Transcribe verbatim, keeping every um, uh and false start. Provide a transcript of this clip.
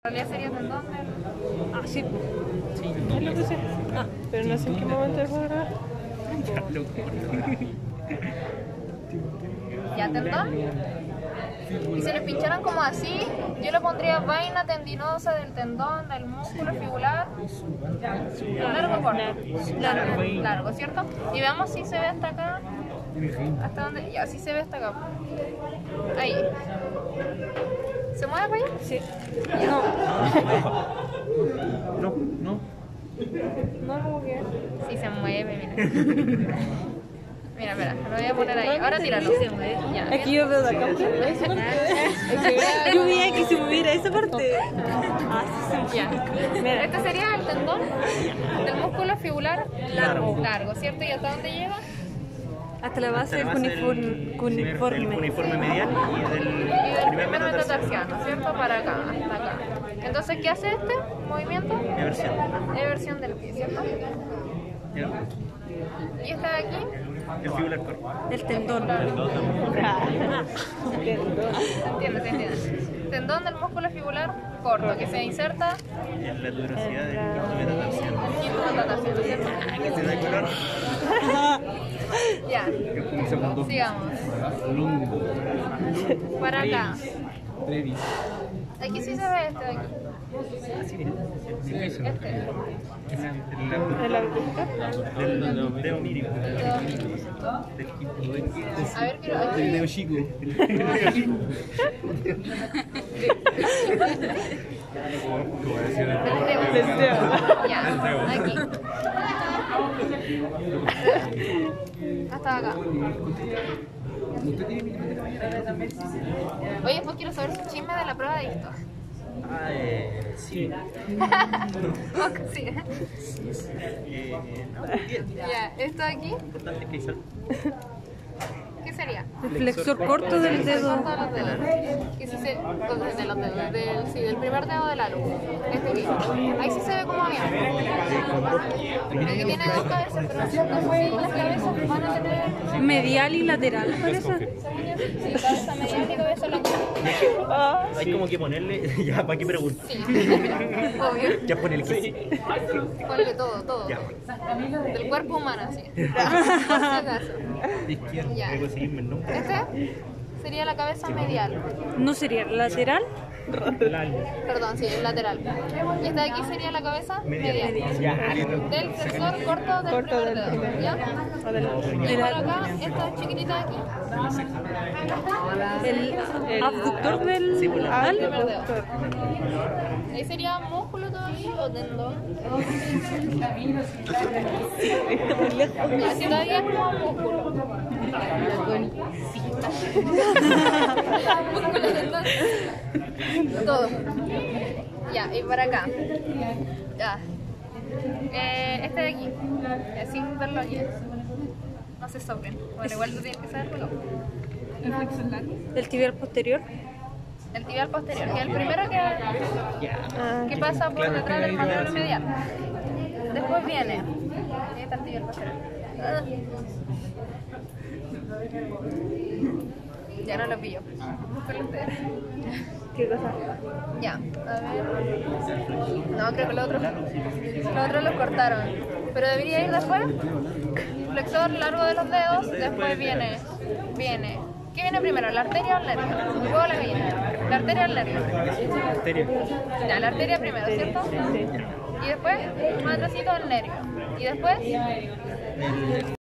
En realidad sería tendón del... Ah, sí. Sí. Es lo que sé. Ah, pero no sé en qué momento de jugar. Ya, tendón. Y si le pincharan como así, yo le pondría vaina tendinosa del tendón, del músculo fibular. Largo, corto. Largo, largo, ¿cierto? Y veamos si se ve hasta acá. ¿Hasta dónde? Ya, sí se ve hasta acá. Ahí. ¿Se mueve para allá? Sí. No. No, no. No, como que. Sí se mueve, mira. Mira, espera, lo voy a poner ahí. Ahora tíralo. Ya. Aquí yo veo de acá. Yo veía que se moviera esa parte. Ah, sí, sí. Ya. Mira. Este sería el tendón del músculo fibular largo, largo, ¿cierto? ¿Y hasta dónde llega? Hasta la base del cuneiforme. Del uniforme medial y del Y del primer primer metatarsiano. metatarsiano, ¿cierto? Para acá, hasta acá. Entonces, ¿qué hace este movimiento? Eversión. Eversión del pie, ¿cierto? ¿Ya? Y este de aquí, El fibular corto. El tendón. se entiende, se entiende. Tendón del músculo fibular corto, que se inserta En la duracidad del quinto metatarsiano. en el quinto metatarsiano, ¿cierto? Ah, que se da color. Ya, sigamos. Para acá. Aquí sí se ve este de aquí. Así mira. Este. El abductor. Del dedo mínimo. Dedo mínimo, ¿cierto? Del quinto. A ver, quiero aquí. Del dedo chico. El dedo. Ya, aquí. Hasta acá. Oye, pues quiero saber su chisme de la prueba de esto. Ah, eh, sí. Ok, sí. Eh, no, bien. Ya, esto de aquí, Importante que sal- ¿qué sería? El flexor corto del dedo. Todos los dedos. Que sí se, de los dedos, del, sí, del primer dedo de la luz. Este aquí. Ahí sí se ve como bien. Aquí tiene dos cabezas, pero no sé si las cabezas van a tener... Medial y lateral, parece. Sí, cabeza medial y cabeza lateral. Hay como que ponerle. Ya, ¿para qué pregunto? Sí, obvio. Ya ponele que sí. Ponle todo, todo. Ya. Del cuerpo humano, sí. Por si acaso. De izquierda. Ya. Tengo que seguirme el nombre. Este sería la cabeza medial. ¿No sería lateral? Perdón, sí, lateral. Y esta de aquí sería la cabeza medial. Ya. Del sensor corto del Corto primer del dedo. primer ¿Ya? Y por acá, esta chiquitita de aquí, El abductor del el primer al. dedo. Ahí sería músculo todavía o tendón. Ya, si todavía es como músculo. Músculo, tendón. Todo. Ya, y para acá. Ya. Eh, este de aquí. Eh, sin verlo aquí. No se sobren. Bueno, igual tú tienes que saberlo. El flexor largo. El tibial posterior. El tibial posterior, que es el primero que, Ah, que pasa por detrás del manubrio medial. Después viene. Ahí está el tibial posterior. Ah. Ya no lo pillo. Búscalo ustedes. ¿qué cosa? Ya, a ver. No, creo que lo otro. Lo otro lo cortaron. Pero debería ir después. Flexor largo de los dedos. Después viene. Viene. ¿Qué viene primero? ¿La arteria o el nervio? El huevo o la gallina. ¿La arteria o el nervio? Arteria. Ya, la arteria primero, ¿cierto? Y después, más atrásito el nervio. Y después.